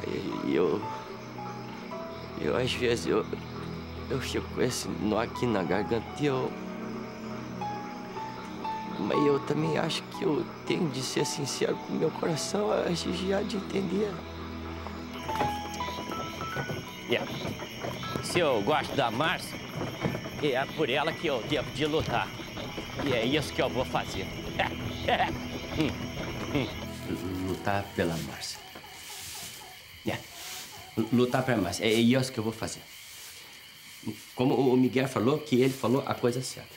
Eu às vezes, eu fico com esse nó aqui na garganta e Mas eu também acho que eu tenho de ser sincero com o meu coração antes já de entender. Se eu gosto da Márcia, é por ela que eu devo de lutar. E é isso que eu vou fazer. Lutar pela Márcia. Lutar pela Márcia. É isso que eu vou fazer. Como o Miguel falou, que ele falou a coisa certa.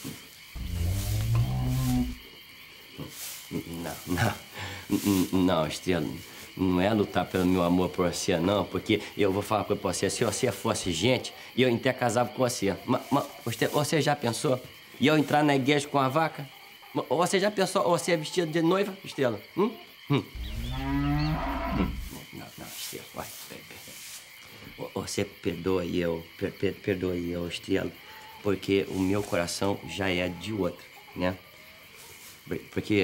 Não, Estrela. Não é lutar pelo meu amor por você, não, porque eu vou falar uma coisa pra você. Se você fosse gente, eu até casava com você. Mas você já pensou? E eu entrar na igreja com a vaca? Você já pensou você é vestido de noiva, Estrela? Não, Estrela, vai. Você perdoe eu, Estrela, porque o meu coração já é de outra, né? Porque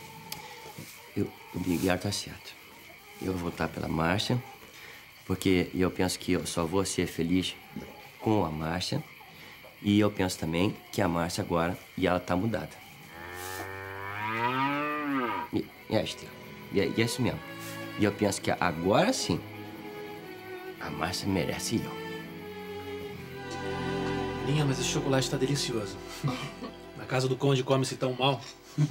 o Miguel tá certo. Eu vou voltar pela Márcia, porque eu penso que eu só vou ser feliz com a Márcia. E eu penso também que a Márcia agora, e ela tá mudada. Estrela, é isso mesmo. E eu penso que agora sim, a Márcia merece eu. Linha, mas esse chocolate tá delicioso. Na casa do Conde come-se tão mal.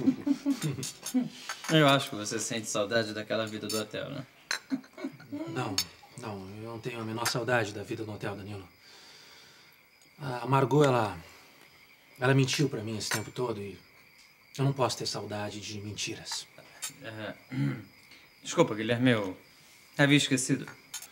Eu acho que você sente saudade daquela vida do hotel, né? Não, eu não tenho a menor saudade da vida no hotel, Danilo. A Margot, ela mentiu pra mim esse tempo todo e eu não posso ter saudade de mentiras. Desculpa, Guilherme, eu havia esquecido.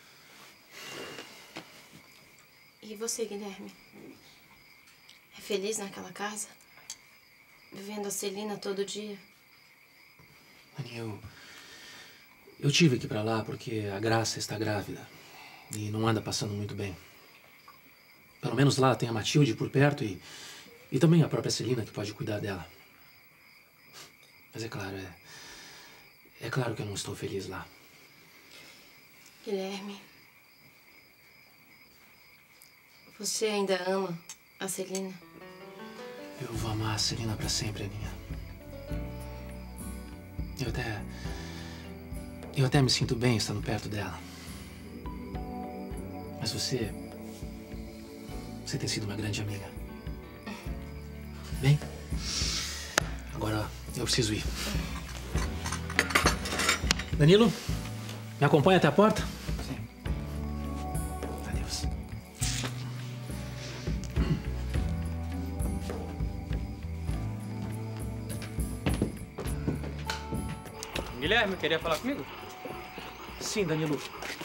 E você, Guilherme? É feliz naquela casa? Vivendo a Celina todo dia? Anny, eu tive que ir pra lá porque a Graça está grávida e não anda passando muito bem. Pelo menos lá tem a Matilde por perto e também a própria Celina que pode cuidar dela. Mas é claro que eu não estou feliz lá. Guilherme, você ainda ama a Celina? Eu vou amar a Celina pra sempre, Aninha. Eu até me sinto bem estando perto dela. Mas você tem sido uma grande amiga. Bem, agora eu preciso ir. Danilo, me acompanha até a porta? Sim. Adeus. Guilherme, queria falar comigo? Sim, Danilo.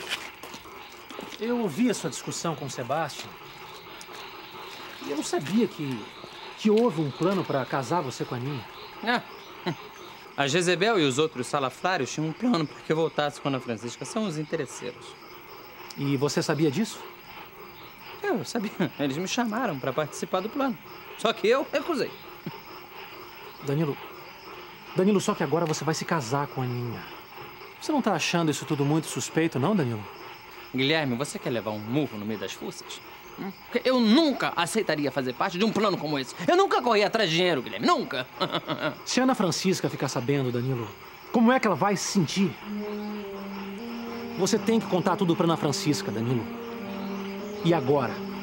Eu ouvi a sua discussão com o Sebastião. E eu não sabia que houve um plano para casar você com a Aninha. A Jezebel e os outros salafrários tinham um plano para que eu voltasse com a Ana Francisca. São os interesseiros. E você sabia disso? Eu sabia. Eles me chamaram para participar do plano. Só que eu recusei. Danilo, só que agora você vai se casar com a Aninha. Você não tá achando isso tudo muito suspeito, não, Danilo? Guilherme, você quer levar um murro no meio das fuças? Porque eu nunca aceitaria fazer parte de um plano como esse. Eu nunca corri atrás de dinheiro, Guilherme. Nunca. Se a Ana Francisca ficar sabendo, Danilo, como é que ela vai se sentir? Você tem que contar tudo pra Ana Francisca, Danilo. E agora?